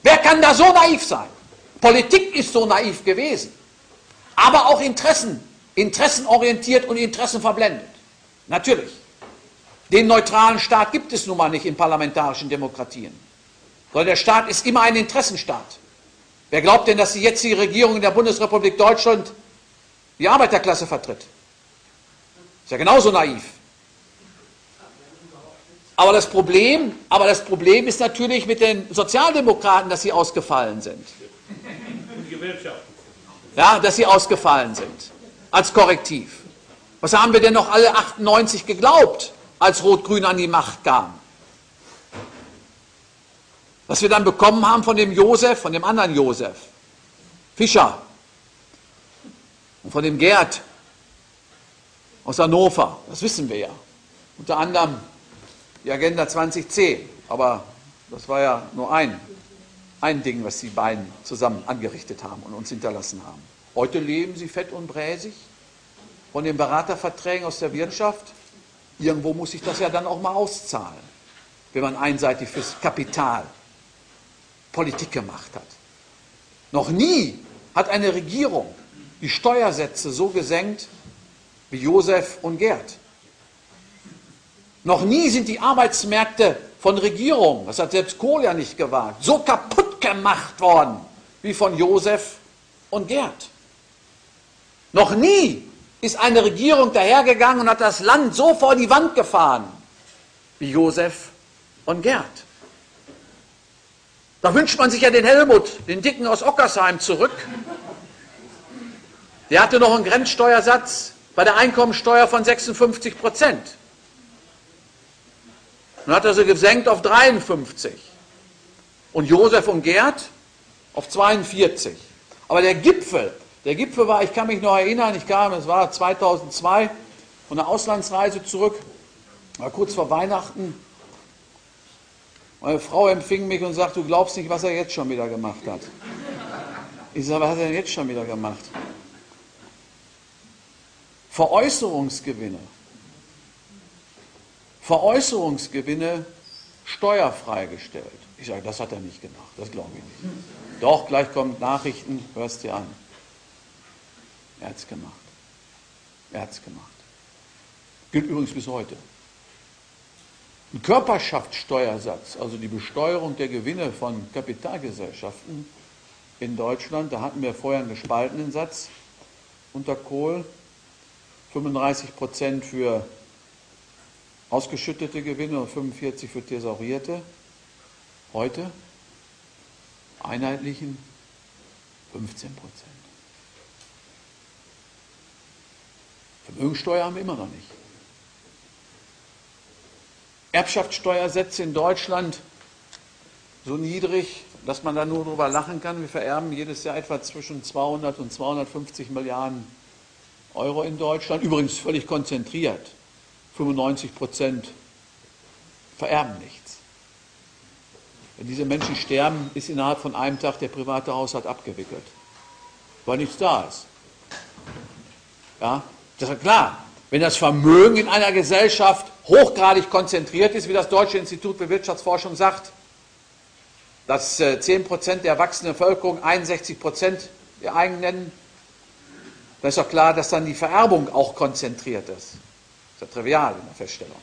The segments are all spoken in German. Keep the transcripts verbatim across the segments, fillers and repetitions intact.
Wer kann da so naiv sein? Politik ist so naiv gewesen, aber auch Interessen, interessenorientiert und interessenverblendet. Natürlich. Den neutralen Staat gibt es nun mal nicht in parlamentarischen Demokratien, sondern der Staat ist immer ein Interessenstaat. Wer glaubt denn, dass die jetzige Regierung in der Bundesrepublik Deutschland die Arbeiterklasse vertritt? Ist ja genauso naiv. Aber das Problem, aber das Problem ist natürlich mit den Sozialdemokraten, dass sie ausgefallen sind. Ja, dass sie ausgefallen sind als Korrektiv. Was haben wir denn noch alle achtundneunzig geglaubt, als Rot-Grün an die Macht kam? Was wir dann bekommen haben von dem Josef, von dem anderen Josef Fischer und von dem Gerd aus Hannover, das wissen wir ja. Unter anderem die Agenda zwanzig zehn, aber das war ja nur ein, ein Ding, was die beiden zusammen angerichtet haben und uns hinterlassen haben. Heute leben sie fett und bräsig von den Beraterverträgen aus der Wirtschaft. Irgendwo muss sich das ja dann auch mal auszahlen, wenn man einseitig fürs Kapital Politik gemacht hat. Noch nie hat eine Regierung die Steuersätze so gesenkt wie Josef und Gerd. Noch nie sind die Arbeitsmärkte von Regierungen, das hat selbst Kohl ja nicht gewagt, so kaputt gemacht worden wie von Josef und Gerd. Noch nie ist eine Regierung dahergegangen und hat das Land so vor die Wand gefahren wie Josef und Gerd. Da wünscht man sich ja den Helmut, den Dicken aus Ockersheim, zurück. Der hatte noch einen Grenzsteuersatz bei der Einkommensteuer von sechsundfünfzig Prozent. Dann hat er sie gesenkt auf dreiundfünfzig. Und Josef und Gerd auf zweiundvierzig. Aber der Gipfel, der Gipfel war, ich kann mich noch erinnern, ich kam, es war zweitausendzwei, von einer Auslandsreise zurück, war kurz vor Weihnachten. Meine Frau empfing mich und sagt, du glaubst nicht, was er jetzt schon wieder gemacht hat. Ich sage, was hat er denn jetzt schon wieder gemacht? Veräußerungsgewinne. Veräußerungsgewinne steuerfrei gestellt. Ich sage, das hat er nicht gemacht, das glaube ich nicht. Doch, gleich kommen Nachrichten, hörst dir an. Er hat es gemacht. Er hat es gemacht. Gilt übrigens bis heute. Ein Körperschaftssteuersatz, also die Besteuerung der Gewinne von Kapitalgesellschaften in Deutschland, da hatten wir vorher einen gespaltenen Satz unter Kohl, fünfunddreißig Prozent für ausgeschüttete Gewinne und fünfundvierzig für thesaurierte. Heute einheitlichen fünfzehn Prozent. Vermögensteuer haben wir immer noch nicht. Erbschaftssteuersätze in Deutschland so niedrig, dass man da nur drüber lachen kann. Wir vererben jedes Jahr etwa zwischen zweihundert und zweihundertfünfzig Milliarden Euro in Deutschland. Übrigens völlig konzentriert. fünfundneunzig Prozent vererben nichts. Wenn diese Menschen sterben, ist innerhalb von einem Tag der private Haushalt abgewickelt, weil nichts da ist. Ja, das ist klar. Wenn das Vermögen in einer Gesellschaft hochgradig konzentriert ist, wie das Deutsche Institut für Wirtschaftsforschung sagt, dass zehn Prozent der erwachsenen Bevölkerung einundsechzig Prozent ihr eigen nennen, dann ist doch klar, dass dann die Vererbung auch konzentriert ist. Das ist ja trivial in der Feststellung.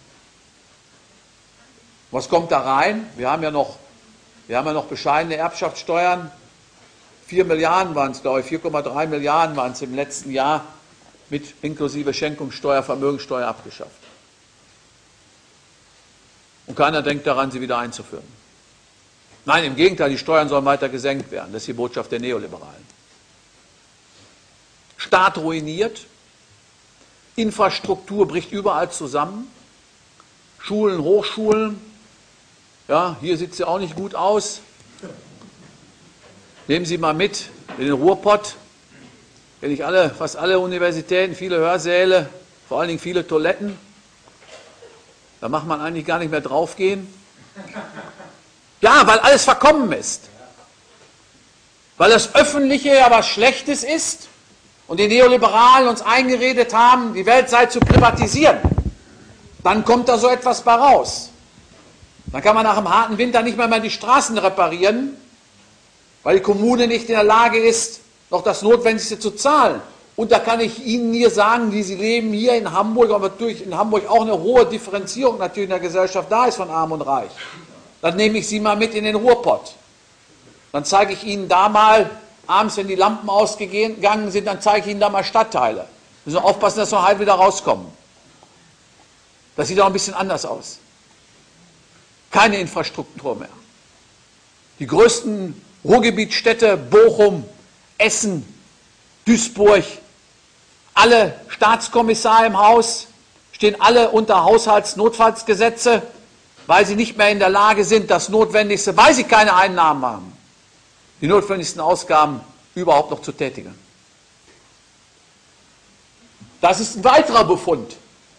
Was kommt da rein? Wir haben ja noch, wir haben ja noch bescheidene Erbschaftssteuern. vier Milliarden waren es, glaube ich, vier Komma drei Milliarden waren es im letzten Jahr mit inklusive Schenkungssteuer, Vermögensteuer abgeschafft. Und keiner denkt daran, sie wieder einzuführen. Nein, im Gegenteil, die Steuern sollen weiter gesenkt werden. Das ist die Botschaft der Neoliberalen. Staat ruiniert, Infrastruktur bricht überall zusammen, Schulen, Hochschulen, ja, hier sieht es ja auch nicht gut aus. Nehmen Sie mal mit in den Ruhrpott, wenn nicht alle, fast alle Universitäten, viele Hörsäle, vor allen Dingen viele Toiletten, da macht man eigentlich gar nicht mehr draufgehen. Ja, weil alles verkommen ist. Weil das Öffentliche ja was Schlechtes ist und die Neoliberalen uns eingeredet haben, die Welt sei zu privatisieren. Dann kommt da so etwas bei raus. Dann kann man nach einem harten Winter nicht mehr, mehr die Straßen reparieren, weil die Kommune nicht in der Lage ist, noch das Notwendigste zu zahlen. Und da kann ich Ihnen hier sagen, die Sie leben hier in Hamburg, aber natürlich in Hamburg auch eine hohe Differenzierung natürlich in der Gesellschaft da ist von Arm und Reich. Dann nehme ich Sie mal mit in den Ruhrpott. Dann zeige ich Ihnen da mal, abends, wenn die Lampen ausgegangen sind, dann zeige ich Ihnen da mal Stadtteile. Müssen wir aufpassen, dass wir halb wieder rauskommen. Das sieht auch ein bisschen anders aus. Keine Infrastruktur mehr. Die größten Ruhrgebietsstädte, Bochum, Essen, Duisburg, alle Staatskommissare im Haus, stehen alle unter Haushaltsnotfallsgesetze, weil sie nicht mehr in der Lage sind, das Notwendigste, weil sie keine Einnahmen haben, die notwendigsten Ausgaben überhaupt noch zu tätigen. Das ist ein weiterer Befund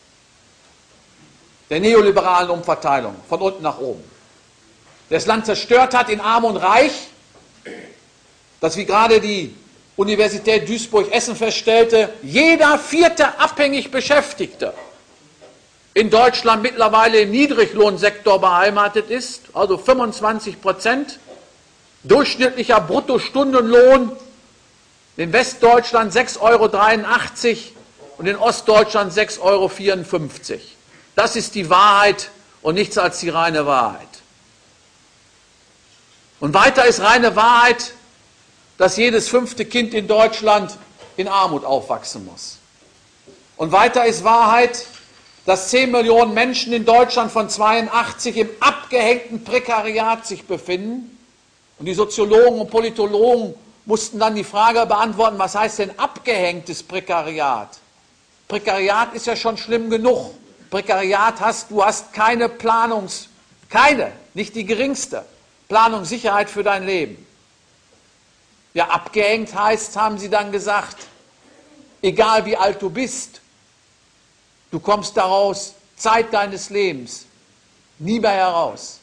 der neoliberalen Umverteilung, von unten nach oben. Der das Land zerstört hat in Arm und Reich, dass, wie gerade die Universität Duisburg-Essen feststellte, jeder vierte abhängig Beschäftigte in Deutschland mittlerweile im Niedriglohnsektor beheimatet ist, also fünfundzwanzig Prozent, durchschnittlicher Bruttostundenlohn in Westdeutschland sechs Euro dreiundachtzig und in Ostdeutschland sechs Euro vierundfünfzig. Das ist die Wahrheit und nichts als die reine Wahrheit. Und weiter ist reine Wahrheit, dass jedes fünfte Kind in Deutschland in Armut aufwachsen muss. Und weiter ist Wahrheit, dass zehn Millionen Menschen in Deutschland von zweiundachtzig im abgehängten Prekariat sich befinden. Und die Soziologen und Politologen mussten dann die Frage beantworten, was heißt denn abgehängtes Prekariat? Prekariat ist ja schon schlimm genug. Prekariat hast, du hast keine Planungs, keine, nicht die geringste Planungssicherheit für dein Leben. Ja, abgehängt heißt, haben sie dann gesagt, egal wie alt du bist, du kommst daraus Zeit deines Lebens nie mehr heraus.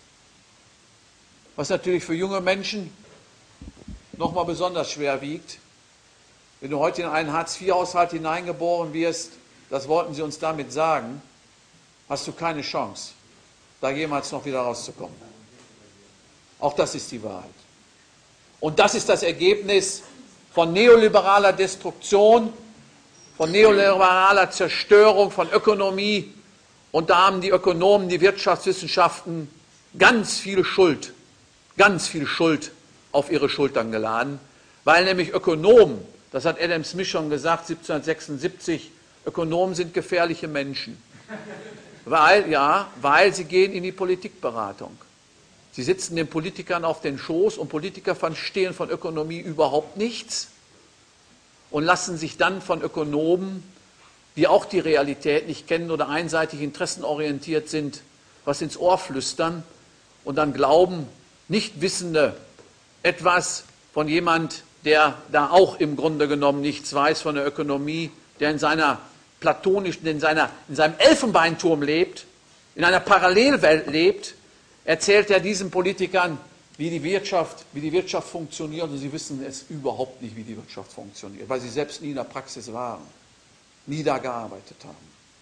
Was natürlich für junge Menschen nochmal besonders schwer wiegt. Wenn du heute in einen Hartz-vier-Haushalt hineingeboren wirst, das wollten sie uns damit sagen, hast du keine Chance, da jemals noch wieder rauszukommen. Auch das ist die Wahrheit. Und das ist das Ergebnis von neoliberaler Destruktion, von neoliberaler Zerstörung von Ökonomie. Und da haben die Ökonomen, die Wirtschaftswissenschaften ganz viel Schuld, ganz viel Schuld auf ihre Schultern geladen, weil nämlich Ökonomen, das hat Adam Smith schon gesagt, siebzehnhundertsechsundsiebzig, Ökonomen sind gefährliche Menschen. Weil, ja, weil sie gehen in die Politikberatung. Sie sitzen den Politikern auf den Schoß und Politiker verstehen von Ökonomie überhaupt nichts und lassen sich dann von Ökonomen, die auch die Realität nicht kennen oder einseitig interessenorientiert sind, was ins Ohr flüstern und dann glauben, Nichtwissende etwas von jemand, der da auch im Grunde genommen nichts weiß von der Ökonomie, der in seiner platonischen, in, seiner, in seinem Elfenbeinturm lebt, in einer Parallelwelt lebt, erzählt er diesen Politikern, wie die Wirtschaft, wie die Wirtschaft funktioniert, und sie wissen es überhaupt nicht, wie die Wirtschaft funktioniert, weil sie selbst nie in der Praxis waren, nie da gearbeitet haben.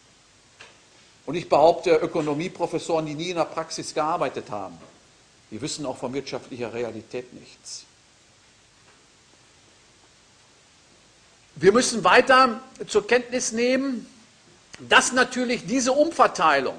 Und ich behaupte, Ökonomieprofessoren, die nie in der Praxis gearbeitet haben, die wissen auch von wirtschaftlicher Realität nichts. Wir müssen weiter zur Kenntnis nehmen, dass natürlich diese Umverteilung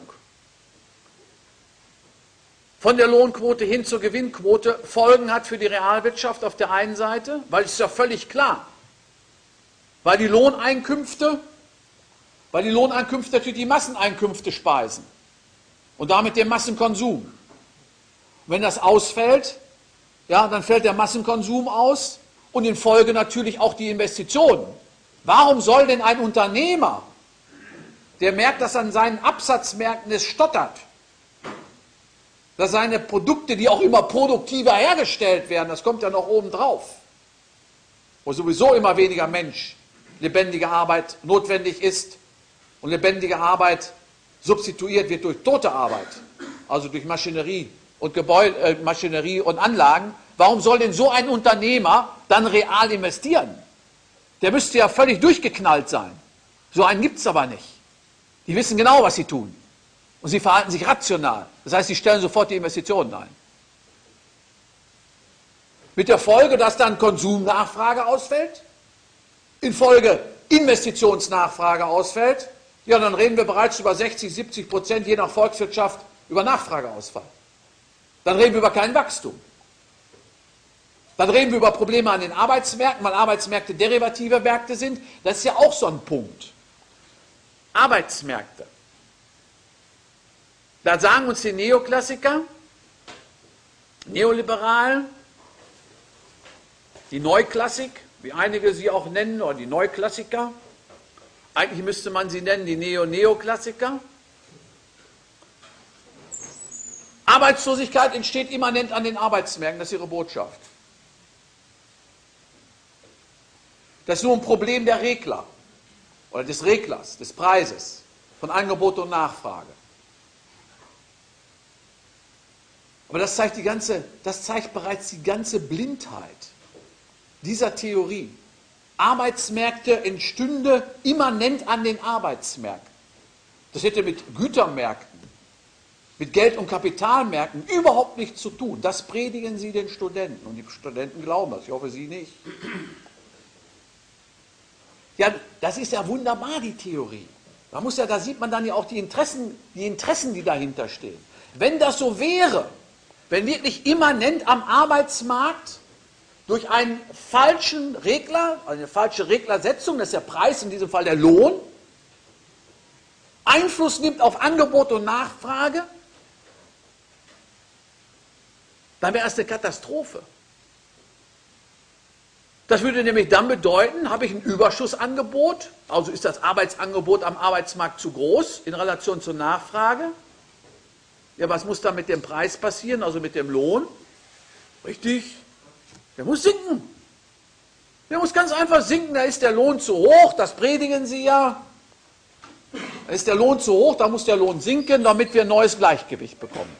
von der Lohnquote hin zur Gewinnquote Folgen hat für die Realwirtschaft auf der einen Seite, weil es ist ja völlig klar, weil die Lohneinkünfte, weil die Lohneinkünfte natürlich die Masseneinkünfte speisen und damit den Massenkonsum. Und wenn das ausfällt, ja, dann fällt der Massenkonsum aus und in Folge natürlich auch die Investitionen. Warum soll denn ein Unternehmer, der merkt, dass an seinen Absatzmärkten es stottert, dass seine Produkte, die auch immer produktiver hergestellt werden, das kommt ja noch oben drauf, wo sowieso immer weniger Mensch, lebendige Arbeit notwendig ist und lebendige Arbeit substituiert wird durch tote Arbeit, also durch Maschinerie und Gebäude, äh, Maschinerie und Anlagen. Warum soll denn so ein Unternehmer dann real investieren? Der müsste ja völlig durchgeknallt sein. So einen gibt es aber nicht. Die wissen genau, was sie tun. Und sie verhalten sich rational. Das heißt, sie stellen sofort die Investitionen ein. Mit der Folge, dass dann Konsumnachfrage ausfällt, in Folge Investitionsnachfrage ausfällt, ja, dann reden wir bereits über sechzig, siebzig Prozent, je nach Volkswirtschaft, über Nachfrageausfall. Dann reden wir über kein Wachstum. Dann reden wir über Probleme an den Arbeitsmärkten, weil Arbeitsmärkte derivative Märkte sind. Das ist ja auch so ein Punkt. Arbeitsmärkte. Da sagen uns die Neoklassiker, Neoliberalen, die Neuklassik, wie einige sie auch nennen, oder die Neuklassiker. Eigentlich müsste man sie nennen, die Neo-Neoklassiker. Arbeitslosigkeit entsteht immanent an den Arbeitsmärkten, das ist ihre Botschaft. Das ist nur ein Problem der Regler oder des Reglers, des Preises, von Angebot und Nachfrage. Aber das zeigt, die ganze, das zeigt bereits die ganze Blindheit dieser Theorie. Arbeitsmärkte entstünde immanent an den Arbeitsmärkten. Das hätte mit Gütermärkten, mit Geld- und Kapitalmärkten überhaupt nichts zu tun. Das predigen sie den Studenten und die Studenten glauben das. Ich hoffe, Sie nicht. Ja, das ist ja wunderbar, die Theorie. Da, muss ja, da sieht man dann ja auch die Interessen, die Interessen, die dahinter stehen. Wenn das so wäre, wenn wirklich immanent am Arbeitsmarkt durch einen falschen Regler, eine falsche Reglersetzung, das ist der Preis, in diesem Fall der Lohn, Einfluss nimmt auf Angebot und Nachfrage, dann wäre das eine Katastrophe. Das würde nämlich dann bedeuten, habe ich ein Überschussangebot, also ist das Arbeitsangebot am Arbeitsmarkt zu groß in Relation zur Nachfrage. Ja, was muss dann mit dem Preis passieren, also mit dem Lohn? Richtig, der muss sinken. Der muss ganz einfach sinken, da ist der Lohn zu hoch, das predigen sie ja. Da ist der Lohn zu hoch, da muss der Lohn sinken, damit wir ein neues Gleichgewicht bekommen.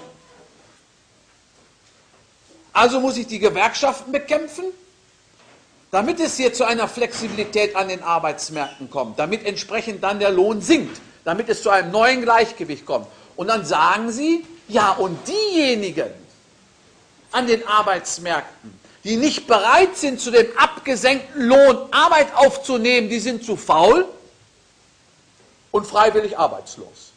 Also muss ich die Gewerkschaften bekämpfen, damit es hier zu einer Flexibilität an den Arbeitsmärkten kommt, damit entsprechend dann der Lohn sinkt, damit es zu einem neuen Gleichgewicht kommt. Und dann sagen sie, ja, und diejenigen an den Arbeitsmärkten, die nicht bereit sind, zu dem abgesenkten Lohn Arbeit aufzunehmen, die sind zu faul und freiwillig arbeitslos.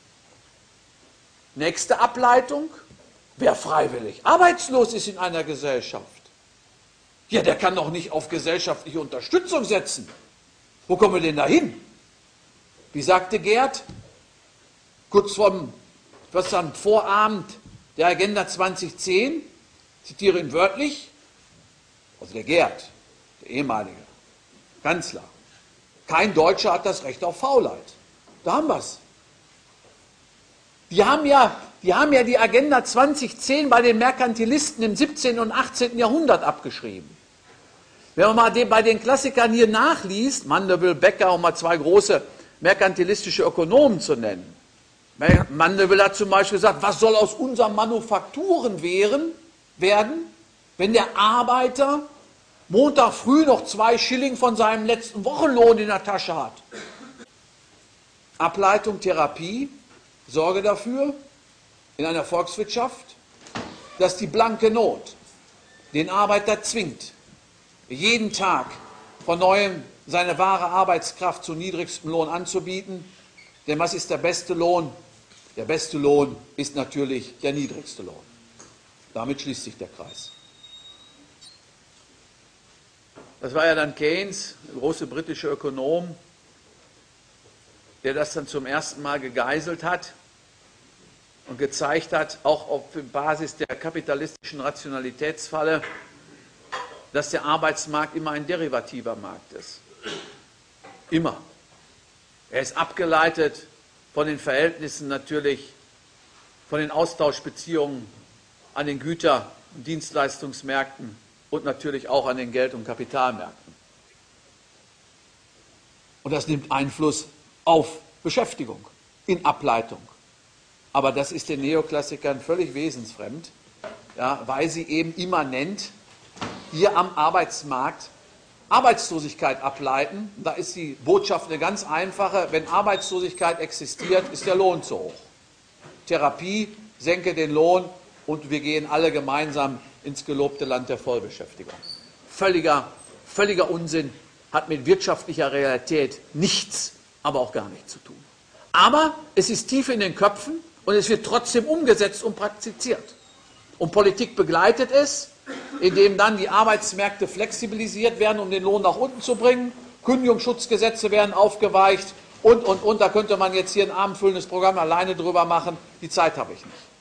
Nächste Ableitung, wer freiwillig arbeitslos ist in einer Gesellschaft, ja, der kann doch nicht auf gesellschaftliche Unterstützung setzen. Wo kommen wir denn da hin? Wie sagte Gerd, kurz vorm, was dann Vorabend der Agenda zwanzig zehn, zitiere ihn wörtlich, also der Gerd, der ehemalige Kanzler, kein Deutscher hat das Recht auf Faulheit. Da haben wir es. Die haben ja, die haben ja die Agenda zwanzig zehn bei den Merkantilisten im siebzehnten und achtzehnten Jahrhundert abgeschrieben. Wenn man mal den, bei den Klassikern hier nachliest, Mandeville, Becker, um mal zwei große merkantilistische Ökonomen zu nennen. Mandeville hat zum Beispiel gesagt, was soll aus unseren Manufakturen werden, werden, wenn der Arbeiter Montag früh noch zwei Schilling von seinem letzten Wochenlohn in der Tasche hat. Ableitung, Therapie, sorge dafür in einer Volkswirtschaft, dass die blanke Not den Arbeiter zwingt, jeden Tag von neuem seine wahre Arbeitskraft zu niedrigstem Lohn anzubieten. Denn was ist der beste Lohn? Der beste Lohn ist natürlich der niedrigste Lohn. Damit schließt sich der Kreis. Das war ja dann Keynes, der große britische Ökonom, der das dann zum ersten Mal gegeißelt hat und gezeigt hat, auch auf Basis der kapitalistischen Rationalitätsfalle, dass der Arbeitsmarkt immer ein derivativer Markt ist. Immer. Er ist abgeleitet von den Verhältnissen natürlich, von den Austauschbeziehungen an den Güter- und Dienstleistungsmärkten und natürlich auch an den Geld- und Kapitalmärkten. Und das nimmt Einfluss auf Beschäftigung in Ableitung. Aber das ist den Neoklassikern völlig wesensfremd, ja, weil sie eben immanent hier am Arbeitsmarkt Arbeitslosigkeit ableiten. Da ist die Botschaft eine ganz einfache. Wenn Arbeitslosigkeit existiert, ist der Lohn zu hoch. Therapie, senke den Lohn und wir gehen alle gemeinsam ins gelobte Land der Vollbeschäftigung. Völliger, völliger Unsinn, hat mit wirtschaftlicher Realität nichts, aber auch gar nichts zu tun. Aber es ist tief in den Köpfen und es wird trotzdem umgesetzt und praktiziert. Und Politik begleitet es, indem dann die Arbeitsmärkte flexibilisiert werden, um den Lohn nach unten zu bringen. Kündigungsschutzgesetze werden aufgeweicht und, und, und. Da könnte man jetzt hier ein abendfüllendes Programm alleine drüber machen. Die Zeit habe ich nicht.